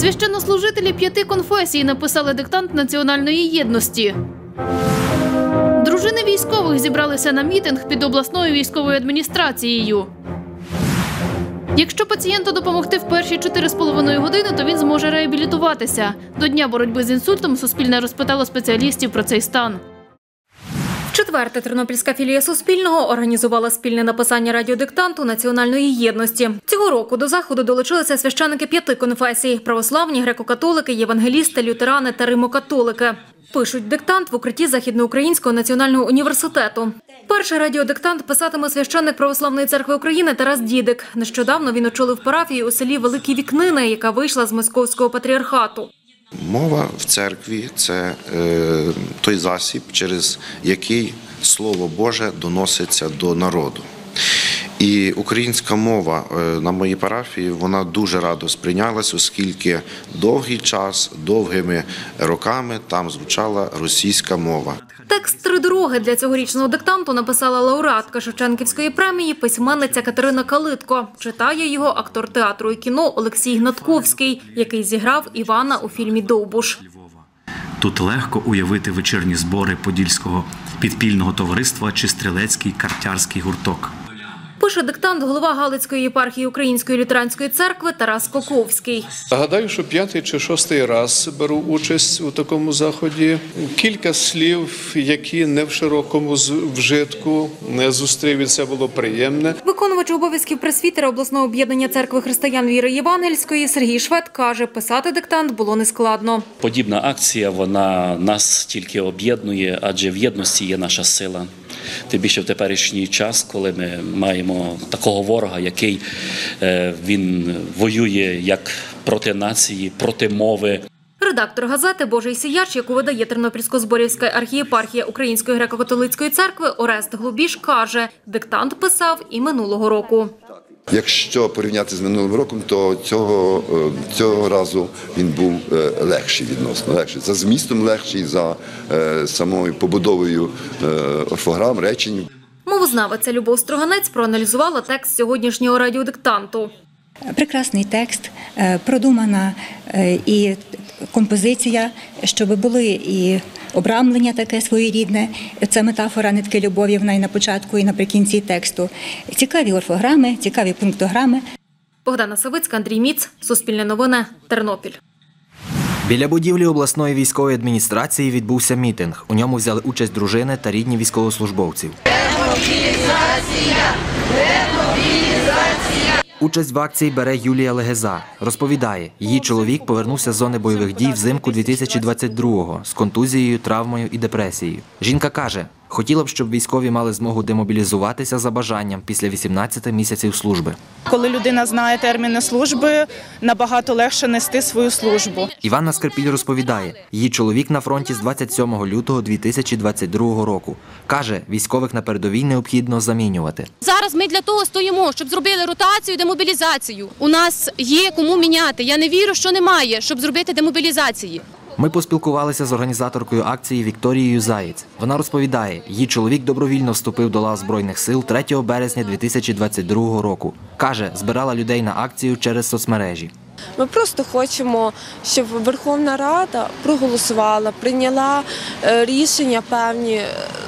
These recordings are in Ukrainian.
Священнослужителі 5 конфесій написали диктант національної єдності. Дружини військових зібралися на мітинг під обласною військовою адміністрацією. Якщо пацієнту допомогти в перші 4,5 години, то він зможе реабілітуватися. До Дня боротьби з інсультом Суспільне розпитало спеціалістів про цей стан. Четверта тернопільська філія Суспільного організувала спільне написання радіодиктанту національної єдності. Цього року до заходу долучилися священики 5 конфесій – православні, греко-католики, євангелісти, лютерани та римокатолики. Пишуть диктант в укритті Західноукраїнського національного університету. Перший радіодиктант писатиме священник Православної церкви України Тарас Дідик. Нещодавно він очолив парафію у селі Великі Вікнини, яка вийшла з Московського патріархату. Мова в церкві – це той засіб, через який Слово Боже доноситься до народу. І українська мова на моїй парафії, вона дуже радо сприйнялась, оскільки довгий час, довгими роками там звучала російська мова. Текст «Три дороги» для цьогорічного диктанту написала лауреатка Шевченківської премії, письменниця Катерина Калитко. Читає його актор театру і кіно Олексій Гнатковський, який зіграв Івана у фільмі «Довбуш». Тут легко уявити вечірні збори Подільського підпільного товариства чи стрілецький картярський гурток. Пише диктант голова Галицької єпархії Української лютеранської церкви Тарас Коковський. Гадаю, що 5-й чи 6-й раз беру участь у такому заході. Кілька слів, які не в широкому вжитку, не зустрів, і це було приємне. Виконувач обов'язків пресвітера обласного об'єднання церкви християн віри Євангельської Сергій Швед каже, писати диктант було нескладно. Подібна акція, вона нас тільки об'єднує, адже в єдності є наша сила. Тим більше в теперішній час, коли ми маємо такого ворога, який він воює як проти нації, проти мови. Редактор газети «Божий сіяч», яку видає Тернопільсько-Зборівська архієпархія Української греко-католицької церкви, Орест Глубіш каже, диктант писав і минулого року. Якщо порівняти з минулим роком, то цього разу він був легший відносно. Легший. За змістом легший, за самою побудовою орфограм, речень. Мовознавиця Любов Строганець проаналізувала текст сьогоднішнього радіодиктанту. Прекрасний текст, продумана і композиція, щоб були і обрамлення таке своєрідне. Це метафора нитки любові, вона і на початку, і наприкінці тексту. Цікаві орфограми, цікаві пунктограми. Богдана Савицька, Андрій Міц, Суспільне новини, Тернопіль. Біля будівлі обласної військової адміністрації відбувся мітинг. У ньому взяли участь дружини та рідні військовослужбовців. Демобілізація! Демобілізація! Участь в акції бере Юлія Легеза. Розповідає, її чоловік повернувся з зони бойових дій взимку 2022-го з контузією, травмою і депресією. Жінка каже, хотіла б, щоб військові мали змогу демобілізуватися за бажанням після 18 місяців служби. Коли людина знає терміни служби, набагато легше нести свою службу. Іванна Скрипіль розповідає, її чоловік на фронті з 27 лютого 2022 року. Каже, військових на передовій необхідно замінювати. Зараз ми для того стоїмо, щоб зробили ротацію, демобілізацію. У нас є кому міняти. Я не вірю, що немає, щоб зробити демобілізації. Ми поспілкувалися з організаторкою акції Вікторією Заєць. Вона розповідає, її чоловік добровільно вступив до лав Збройних сил 3 березня 2022 року. Каже, збирала людей на акцію через соцмережі. Ми просто хочемо, щоб Верховна Рада проголосувала, прийняла рішення певні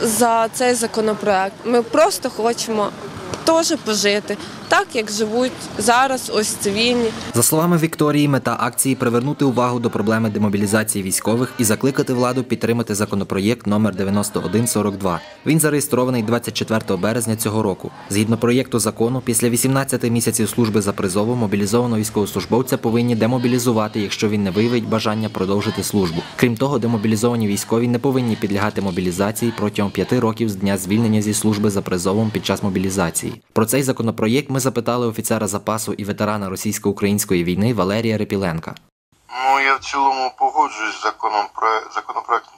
за цей законопроект. Ми просто хочемо теж пожити, так як живуть зараз ось цивільні. За словами Вікторії, мета акції – привернути увагу до проблеми демобілізації військових і закликати владу підтримати законопроєкт номер 9142. Він зареєстрований 24 березня цього року. Згідно проєкту закону, після 18 місяців служби за призовом мобілізованого військовослужбовця повинні демобілізувати, якщо він не виявить бажання продовжити службу. Крім того, демобілізовані військові не повинні підлягати мобілізації протягом 5 років з дня звільнення зі служби за призовом під час мобілізації. Про цей законопроєкт ми запитали офіцера запасу і ветерана російсько-української війни Валерія Репіленка. Я в цілому погоджуюсь з законопроектом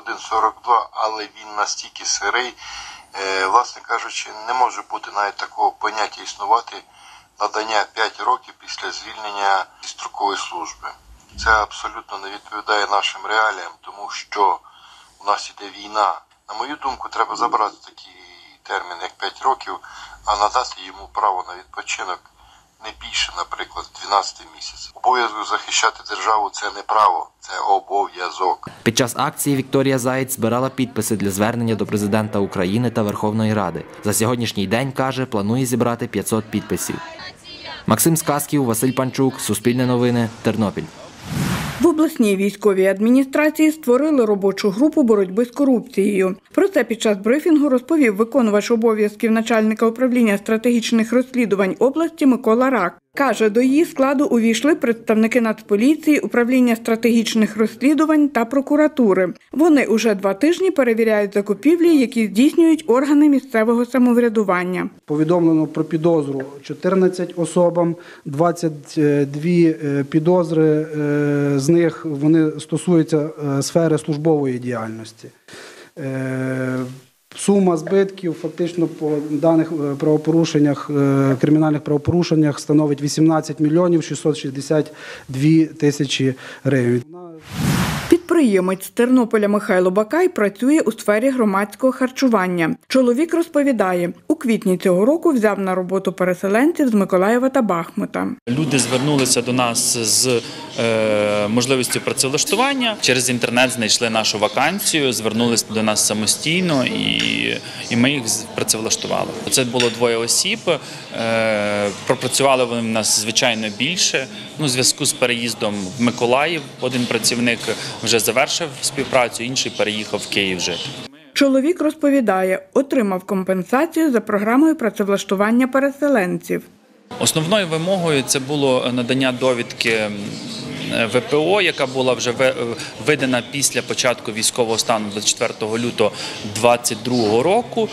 9142, але він настільки сирий, власне кажучи, не може бути навіть такого поняття існувати надання 5 років після звільнення зі строкової служби. Це абсолютно не відповідає нашим реаліям, тому що у нас іде війна. На мою думку, треба забрати такий термін, як 5 років, а надати йому право на відпочинок не більше, наприклад, 12 місяців. Обов'язок захищати державу – це не право, це обов'язок. Під час акції Вікторія Заєць збирала підписи для звернення до президента України та Верховної Ради. За сьогоднішній день, каже, планує зібрати 500 підписів. Максим Сказків, Василь Панчук, Суспільне новини, Тернопіль. В обласній військовій адміністрації створили робочу групу боротьби з корупцією. Про це під час брифінгу розповів виконувач обов'язків начальника управління стратегічних розслідувань області Микола Рак. Каже, до її складу увійшли представники Нацполіції, управління стратегічних розслідувань та прокуратури. Вони уже 2 тижні перевіряють закупівлі, які здійснюють органи місцевого самоврядування. Повідомлено про підозру 14 особам, 22 підозри, з них вони стосуються сфери службової діяльності. Сума збитків фактично по даних правопорушеннях, кримінальних правопорушеннях становить 18 мільйонів 662 тисячі гривень. Підприємець з Тернополя Михайло Бакай працює у сфері громадського харчування. Чоловік розповідає, у квітні цього року взяв на роботу переселенців з Миколаєва та Бахмута. Люди звернулися до нас з можливістю працевлаштування. Через інтернет знайшли нашу вакансію, звернулися до нас самостійно і ми їх працевлаштували. Це було 2 осіб, пропрацювали вони в нас, звичайно, більше. У зв'язку з переїздом в Миколаїв один працівник вже завершив співпрацю, інший переїхав в Київ жити. Чоловік розповідає, отримав компенсацію за програмою працевлаштування переселенців. Основною вимогою це було надання довідки ВПО, яка була вже видана після початку військового стану 24 лютого 2022 року.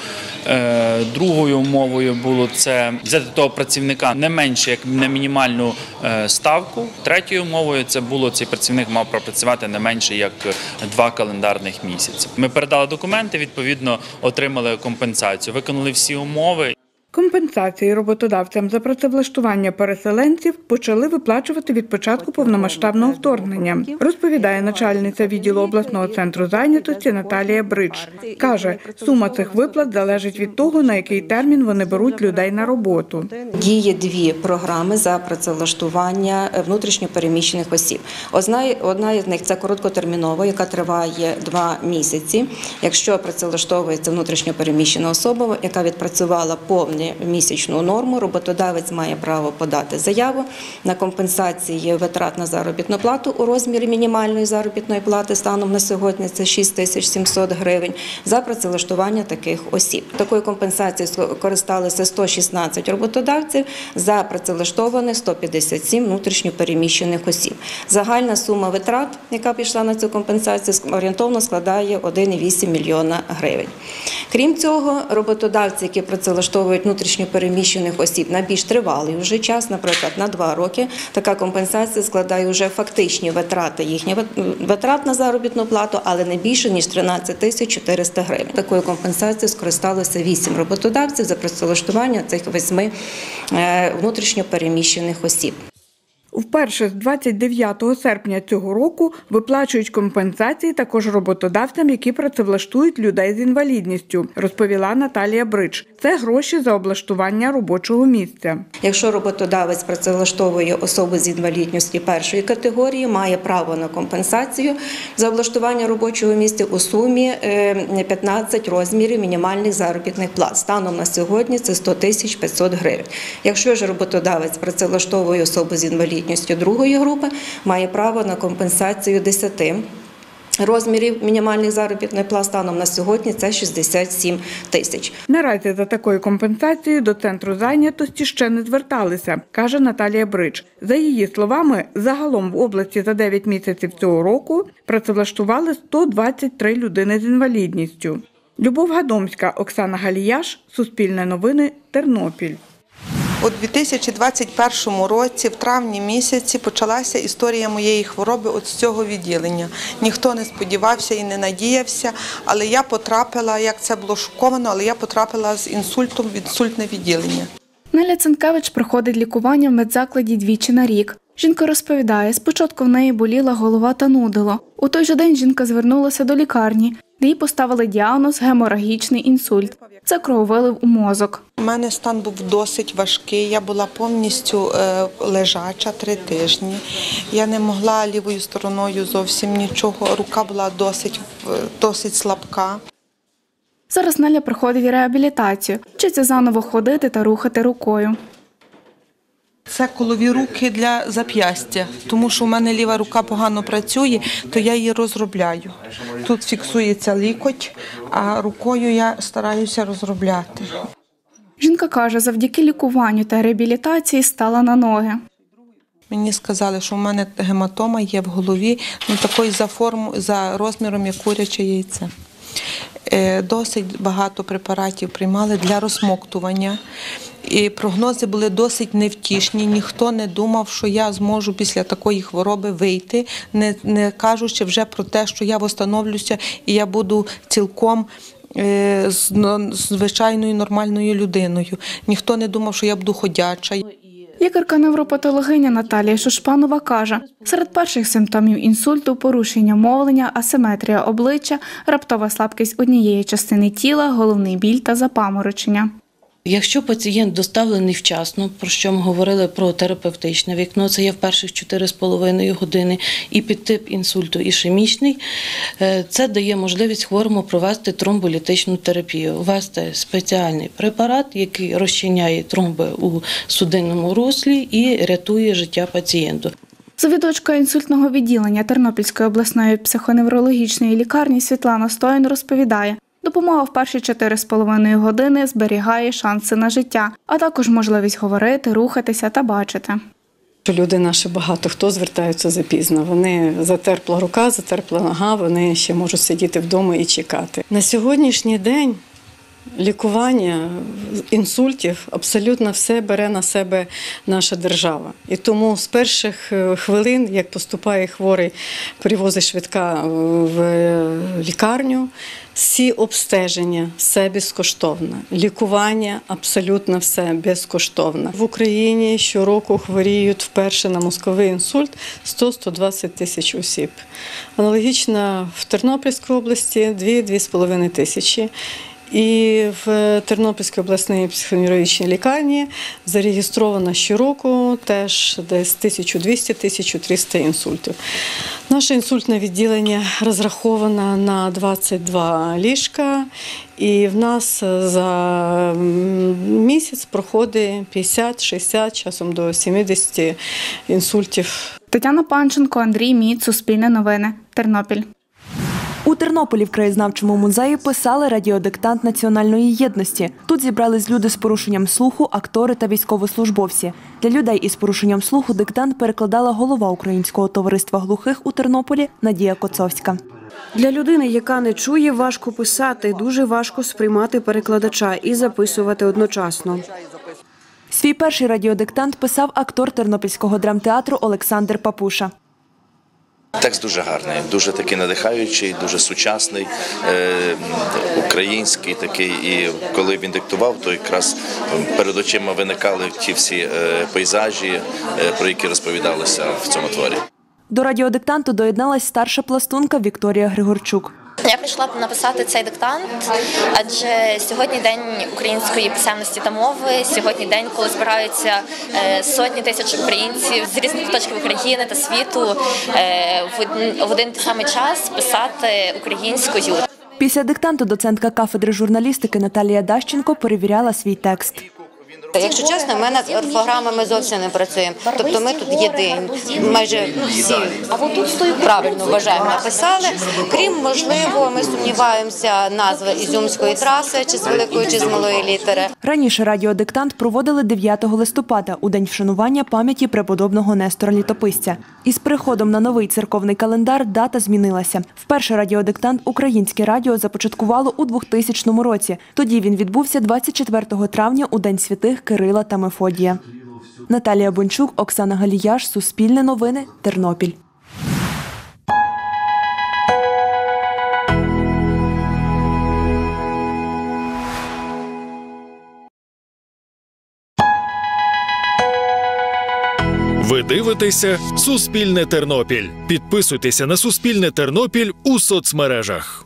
Другою умовою було це взяти того працівника не менше, як на мінімальну ставку. Третьою умовою це було, цей працівник мав пропрацювати не менше, як 2 календарних місяці. Ми передали документи, відповідно отримали компенсацію, виконали всі умови. Компенсації роботодавцям за працевлаштування переселенців почали виплачувати від початку повномасштабного вторгнення, розповідає начальниця відділу обласного центру зайнятості Наталія Бридж. Каже, сума цих виплат залежить від того, на який термін вони беруть людей на роботу. Діє 2 програми за працевлаштування внутрішньо переміщених осіб. Одна із них – це короткотермінова, яка триває 2 місяці. Якщо працевлаштовується внутрішньо переміщена особа, яка відпрацювала повні місячну норму, роботодавець має право подати заяву на компенсації витрат на заробітну плату у розмірі мінімальної заробітної плати станом на сьогодні це 6700 гривень за працевлаштування таких осіб. Такою компенсацією користалися 116 роботодавців, за працевлаштованих 157 внутрішньо переміщених осіб. Загальна сума витрат, яка пішла на цю компенсацію, орієнтовно складає 1,8 мільйона гривень. Крім цього, роботодавці, які працевлаштовують внутрішньо переміщених осіб на більш тривалий вже час, наприклад, на 2 роки, така компенсація складає вже фактичні витрати, їхні витрат на заробітну плату, але не більше, ніж 13 400 гривень. Такою компенсацією скористалося 8 роботодавців за працевлаштування цих 8 внутрішньо переміщених осіб. Вперше з 29 серпня цього року виплачують компенсації також роботодавцям, які працевлаштують людей з інвалідністю, розповіла Наталія Бридж. Це гроші за облаштування робочого місця. Якщо роботодавець працевлаштовує особу з інвалідністю 1-ї категорії, має право на компенсацію за облаштування робочого місця у сумі 15 розмірів мінімальних заробітних плат. Станом на сьогодні це 100 500 гривень. Якщо ж роботодавець працевлаштовує особу з інвалідністю 2-ї групи, має право на компенсацію 10 розмірів мінімальних заробітних плат. Станом на сьогодні це 67 тисяч. Наразі за такою компенсацією до центру зайнятості ще не зверталися, каже Наталія Бридж. За її словами, загалом в області за 9 місяців цього року працевлаштували 123 людини з інвалідністю. Любов Гадомська, Оксана Галіяш, Суспільне новини, Тернопіль. У 2021 році, в травні місяці, почалася історія моєї хвороби от з цього відділення. Ніхто не сподівався і не надіявся, але я потрапила, як це було шоковано, але я потрапила з інсультом в інсультне відділення. Неля Цинкевич проходить лікування в медзакладі 2 на рік. Жінка розповідає, спочатку в неї боліла голова та нудило. У той же день жінка звернулася до лікарні. де їй поставили діагноз геморагічний інсульт. Це крововилив у мозок. У мене стан був досить важкий, я була повністю лежача 3 тижні. Я не могла лівою стороною зовсім нічого, рука була досить слабка. Зараз Неля проходить реабілітацію, вчиться заново ходити та рухати рукою. Це колові руки для зап'ястя, тому що у мене ліва рука погано працює, то я її розробляю. Тут фіксується лікоть, а рукою я стараюся розробляти. Жінка каже, завдяки лікуванню та реабілітації стала на ноги. Мені сказали, що в мене гематома є в голові, такої за розміром, як куряче яйце. Досить багато препаратів приймали для розсмоктування. І прогнози були досить невтішні. Ніхто не думав, що я зможу після такої хвороби вийти, не кажучи вже про те, що я восстановлюся і я буду цілком звичайною нормальною людиною. Ніхто не думав, що я буду ходяча. Лікарка-невропатологиня Наталія Шушпанова каже, серед перших симптомів інсульту – порушення мовлення, асиметрія обличчя, раптова слабкість однієї частини тіла, головний біль та запаморочення. Якщо пацієнт доставлений вчасно, про що ми говорили про терапевтичне вікно, це є в перших 4,5 години, і підтип інсульту ішемічний, це дає можливість хворому провести тромболітичну терапію, ввести спеціальний препарат, який розчиняє тромби у судинному руслі і рятує життя пацієнту. Завідувачка інсультного відділення Тернопільської обласної психоневрологічної лікарні Світлана Стоян розповідає, допомога в перші 4,5 години зберігає шанси на життя, а також можливість говорити, рухатися та бачити. Люди наші багато хто звертаються запізно. Вони затерпла рука, затерпла нога, вони ще можуть сидіти вдома і чекати. На сьогоднішній день лікування інсультів абсолютно все бере на себе наша держава. І тому з перших хвилин, як поступає хворий, привозить швидка в лікарню, всі обстеження – все безкоштовно. Лікування – абсолютно все безкоштовно. В Україні щороку хворіють вперше на мозковий інсульт 100-120 тисяч осіб. Аналогічно в Тернопільській області 2-2,5 тисячі. І в Тернопільській обласній психоневрологічній лікарні зареєстровано щороку теж десь 1200-1300 інсультів. Наше інсультне відділення розраховано на 22 ліжка, і в нас за місяць проходить 50-60, часом до 70 інсультів. Тетяна Панченко, Андрій Міц, Суспільне новини, Тернопіль. У Тернополі в краєзнавчому музеї писали радіодиктант національної єдності. Тут зібрались люди з порушенням слуху, актори та військовослужбовці. Для людей із порушенням слуху диктант перекладала голова Українського товариства глухих у Тернополі Надія Коцовська. Для людини, яка не чує, важко писати, дуже важко сприймати перекладача і записувати одночасно. Свій перший радіодиктант писав актор Тернопільського драмтеатру Олександр Папуша. Текст дуже гарний, дуже такий надихаючий, дуже сучасний, український такий. І коли він диктував, то якраз перед очима виникали ті всі пейзажі, про які розповідалося в цьому творі. До радіодиктанту доєдналась старша пластунка Вікторія Григорчук. Я прийшла написати цей диктант, адже сьогодні день української писемності та мови, сьогодні день, коли збираються сотні тисяч українців з різних куточків України та світу в один той самий час писати українською. Після диктанту доцентка кафедри журналістики Наталія Дащенко перевіряла свій текст. Якщо чесно, ми над орфограмами зовсім не працюємо. Тобто ми тут єдині, майже всі правильно вважаємо, написали. Крім, можливо, ми сумніваємося назви Ізюмської траси, чи з великої, чи з малої літери. Раніше радіодиктант проводили 9 листопада, у день вшанування пам'яті преподобного Нестора Літописця. Із приходом на новий церковний календар дата змінилася. Вперше радіодиктант «Українське радіо» започаткувало у 2000 році. Тоді він відбувся 24 травня у День святих Кирила та Мефодія. Наталія Бончук, Оксана Галіяш, Суспільне новини, Тернопіль. Ви дивитеся «Суспільне Тернопіль». Підписуйтеся на «Суспільне Тернопіль» у соцмережах.